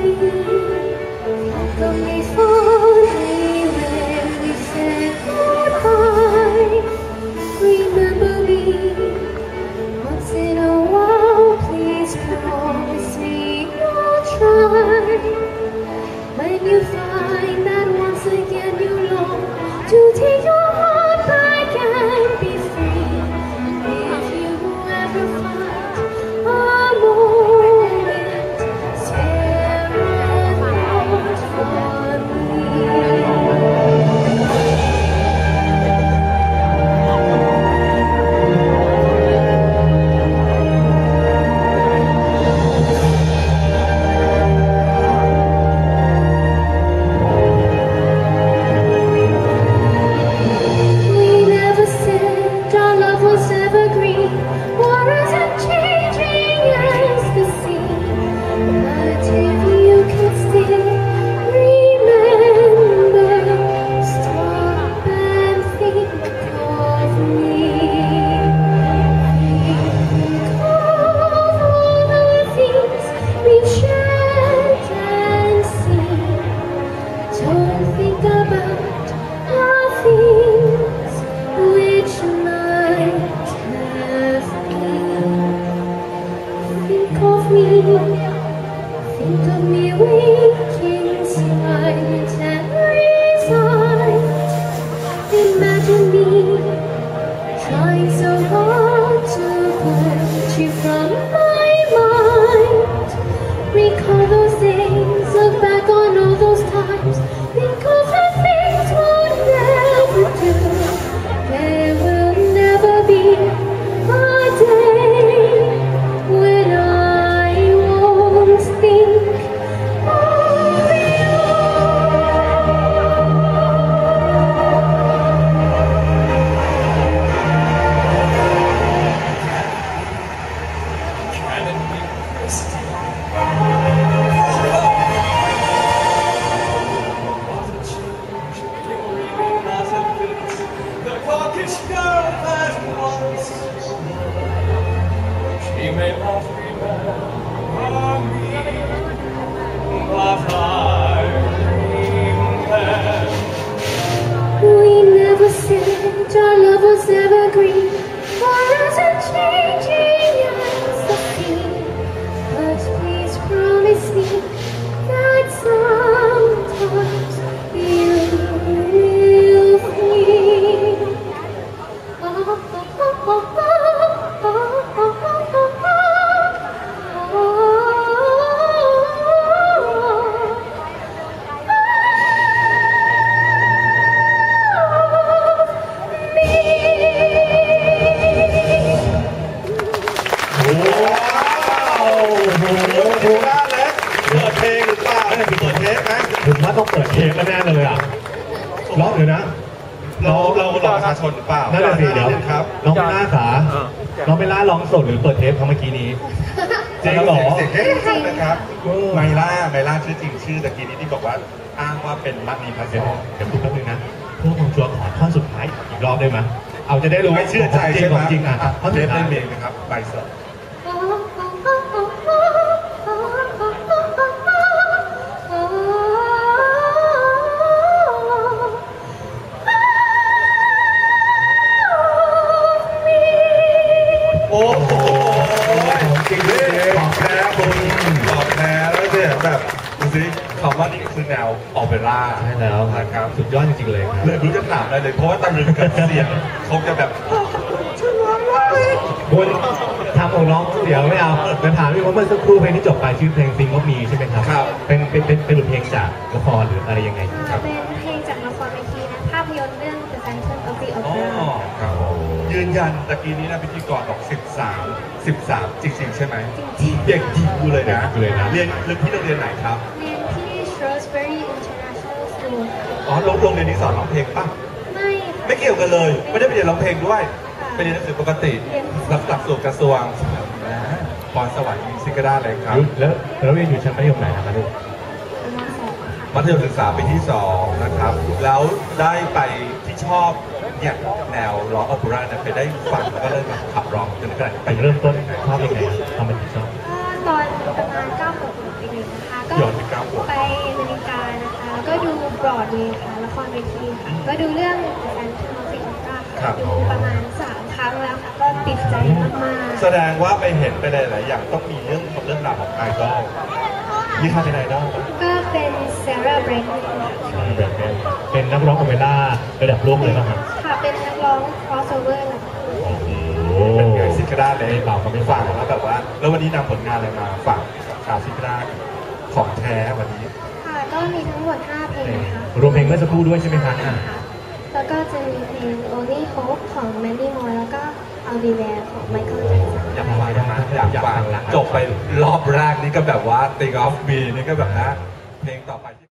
ต้องเปิดเทปแน่เลยอ่ะร้องอยู่นะเราประชาชนหรือเปล่านั่นแหละสิเดี๋ยวน้องหน้าขาน้องเบลล่าร้องสดหรือเปิดเทปเขาเมื่อกี้นี้เจ๊หรอเจ๊นะครับไมล่าชื่อจริงชื่อตะกี้นี้ที่บอกว่าอ้างว่าเป็นมัดนีพัสดุเดี๋ยวพูดแป๊บนึงนะเพื่อผมชัวร์ขอท่อนสุดท้ายอีกรอบได้ไหมเอาจะได้รู้ไม่เชื่อใจใช่ไหมจริงอ่ะท่อนเทปเล่นเองนะครับใบสดโอ้โหจริงด้วยของแท้คุณของแท้แล้วเนี่ยแบบดูสิคำว่านี่คือแนวออเปร่าใช่แล้วนะครับสุดยอดจริงๆเลยเลยรู้จะถามอะไรเลยเพราะว่าตะลึงกับเสียงคงจะแบบคุณทำของน้องเดี๋ยวไม่เอาแต่ถามพี่ว่าเมื่อสักครู่เพลงที่จบไปชื่อเพลงซิงก็มีใช่ไหมครับครับเป็นบทเพลงจากละครหรืออะไรยังไงครับเป็นเพลงจากละครเวทีนะภาพยนตร์เรื่อง The Phantom of the Opera ครับยืนยันตะกี้นี้นะพิธีกรบอก13จริงๆใช่ไหมเด็กจริงกูเลยนะเรียนที่โรงเรียนไหนครับเรียนที่ Shrewsbury International School อ๋อโรงเรียนนี้สอนร้องเพลงป่ะไม่เกี่ยวกันเลยไม่ได้ไปเรียนร้องเพลงด้วยไปเรียนหนังสือปกติหลักสูตรกระทรวงพรสวรรค์มิวสิกได้เลยครับแล้วเรียนอยู่ชั้นมัธยมไหนนะครับลูกมัธยมศึกษาปีที่2นะครับแล้วได้ไปที่ชอบเนี่ยแนวร้องโอเปร่าเนี่ยไปได้ฟังแล้วก็เริ่มมาขับร้องจนกระทั่งไปเริ่มต้นชอบยังไงทำไมถึงชอบตอนประมาณ9 ขวบปีนึงนะคะก็ย้อนไป9 ขวบไปอเมริกานะคะแล้วก็ดูบรอดเวย์ค่ะละครเวทีค่ะก็ดูเรื่อง The Phantom of the Opera ครัค่ะบดูประมาณ3 ครั้งแล้วค่ะก็ติดใจมากๆแสดงว่าไปเห็นไปหลายๆอย่างต้องมีเรื่องราวของไอดอลมีใครเป็นไอดอลบ้างก็เป็นเซราเบรนท์ค่ะแบบนี้เป็นนักร้องโอเปร่าระดับโลกเลยป่ะครับค่ะเป็นนักร้อง crossover ระดับโลกโอ้เป็นไงซิกด้าเลยไม่เบาก็ไม่ฝาเบากแล้วแบบว่า แล้ววันนี้นำผลงานอะไรมาฝากกับชาวซิกด้าของแท้วันนี้ค่ะก็มีทั้งหมด5เพลงนะคะรวมเพลงเมื่อสักครู่ด้วยใช่ไหมคะค่ะแล้วก็จะมีเพลง Only Hope ของ Mandy Moore แล้วก็ I'll Be There ของ Michael Jackson อยากฟังนะอยากฟังจบไปรอบแรกนี่ก็แบบว่า Think of Me นี่ก็แบบนะ เพลงต่อไปที่